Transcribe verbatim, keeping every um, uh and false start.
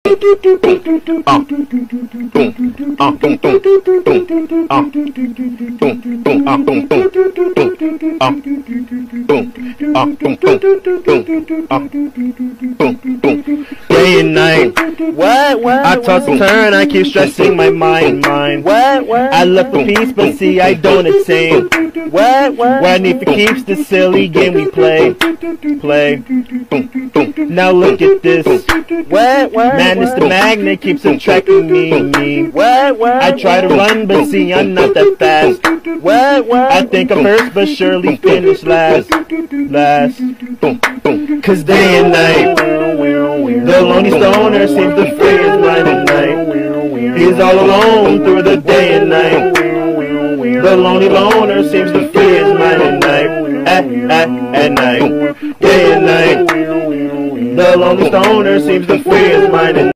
Day and night, What? What? I toss and turn, I keep stressing my mind, mind. What? What? I look for peace, but see I don't attain. What? What? What I need for keeps the silly game we play, play. Now look at this. What? What? Madness the magnet keeps attracting me, me. What? What? I try to run, but see I'm not that fast. What? What? I think I'm first, but surely finish last, last. Cause day and night, the lonely stoner seems to free his mind at night. He's all alone through the day and night. The lonely loner seems to free his mind at night, at, at, at night. Day and night, the lonely stoner seems to free his mind at night.